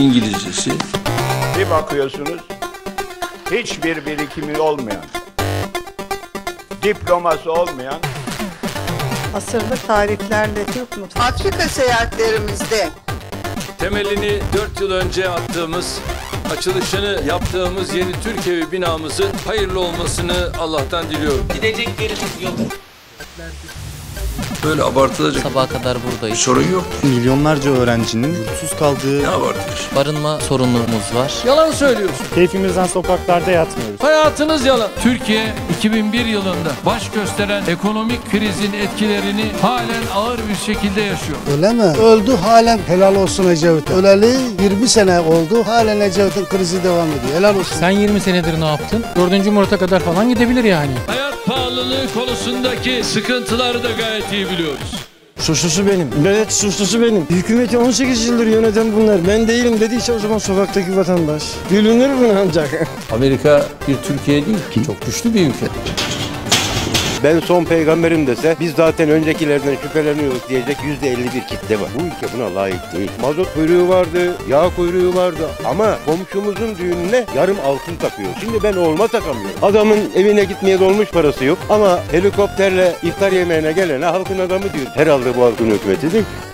İngilizcesi. Bir bakıyorsunuz hiçbir birikimi olmayan, diploması olmayan, asırlık tariflerle Türk mutfağı. Afrika seyahatlerimizde temelini 4 yıl önce attığımız, açılışını yaptığımız yeni Türk Evi binamızın hayırlı olmasını Allah'tan diliyorum. Gideceklerimiz yok. Böyle abartılacak Sabaha kadar buradayız. sorun yok. Milyonlarca öğrencinin yurtsuz kaldığı, Ne abartmış? Barınma sorunumuz var. Yalan söylüyorsun. keyfimizden sokaklarda yatmıyoruz. Hayatınız yalan. Türkiye 2001 yılında baş gösteren ekonomik krizin etkilerini halen ağır bir şekilde yaşıyor. Öyle mi? Öldü halen helal olsun Ecevit. Öleli 20 sene oldu halen Ecevit'in krizi devam ediyor. Helal olsun. Sen 20 senedir ne yaptın? 4. Murat'a kadar falan gidebilir yani. Hayat pahalılığı konusundaki sıkıntıları da gayet iyi biliyoruz. Suçlusu benim. Evet, suçlusu benim. Hükümeti 18 yıldır yöneten bunlar. Ben değilim dediyse o zaman sokaktaki vatandaş. Gülünür mü ancak? Amerika bir Türkiye değil ki. Çok güçlü bir ülke. Ben son peygamberim dese biz zaten öncekilerden şüpheleniyoruz diyecek %51 kitle var. Bu ülke buna layık değil. Mazot kuyruğu vardı, yağ kuyruğu vardı ama komşumuzun düğününe yarım altın takıyor. Şimdi ben oğluma takamıyorum. Adamın evine gitmeye dolmuş parası yok ama helikopterle iftar yemeğine gelene halkın adamı diyor. Herhalde bu halkın hükümeti değil.